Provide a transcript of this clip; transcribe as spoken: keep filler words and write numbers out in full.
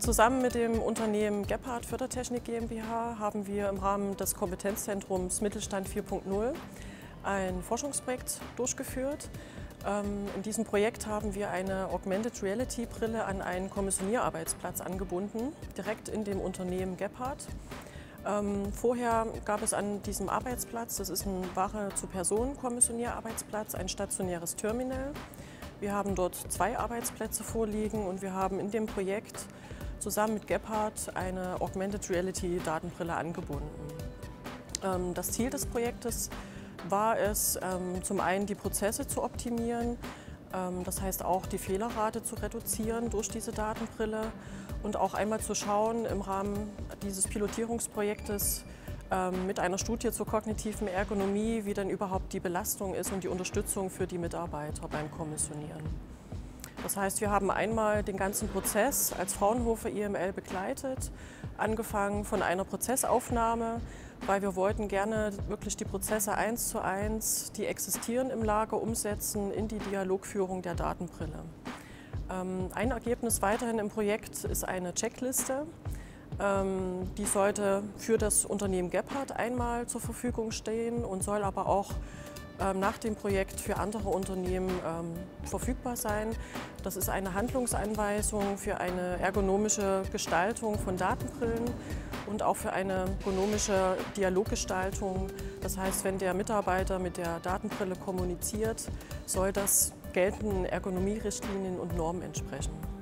Zusammen mit dem Unternehmen Gebhardt Fördertechnik GmbH haben wir im Rahmen des Kompetenzzentrums Mittelstand vier Punkt null ein Forschungsprojekt durchgeführt. In diesem Projekt haben wir eine Augmented Reality Brille an einen Kommissionierarbeitsplatz angebunden, direkt in dem Unternehmen Gebhardt. Vorher gab es an diesem Arbeitsplatz, das ist ein Ware-zu-Personen-Kommissionierarbeitsplatz, ein stationäres Terminal. Wir haben dort zwei Arbeitsplätze vorliegen und wir haben in dem Projekt zusammen mit Gebhardt eine Augmented Reality Datenbrille angebunden. Das Ziel des Projektes war es, zum einen die Prozesse zu optimieren, das heißt auch die Fehlerrate zu reduzieren durch diese Datenbrille und auch einmal zu schauen im Rahmen dieses Pilotierungsprojektes mit einer Studie zur kognitiven Ergonomie, wie denn überhaupt die Belastung ist und die Unterstützung für die Mitarbeiter beim Kommissionieren. Das heißt, wir haben einmal den ganzen Prozess als Fraunhofer I M L begleitet, angefangen von einer Prozessaufnahme, weil wir wollten gerne wirklich die Prozesse eins zu eins, die existieren im Lager, umsetzen in die Dialogführung der Datenbrille. Ein Ergebnis weiterhin im Projekt ist eine Checkliste. Die sollte für das Unternehmen Gebhardt einmal zur Verfügung stehen und soll aber auch nach dem Projekt für andere Unternehmen verfügbar sein. Das ist eine Handlungsanweisung für eine ergonomische Gestaltung von Datenbrillen und auch für eine ergonomische Dialoggestaltung. Das heißt, wenn der Mitarbeiter mit der Datenbrille kommuniziert, soll das geltenden Ergonomierichtlinien und Normen entsprechen.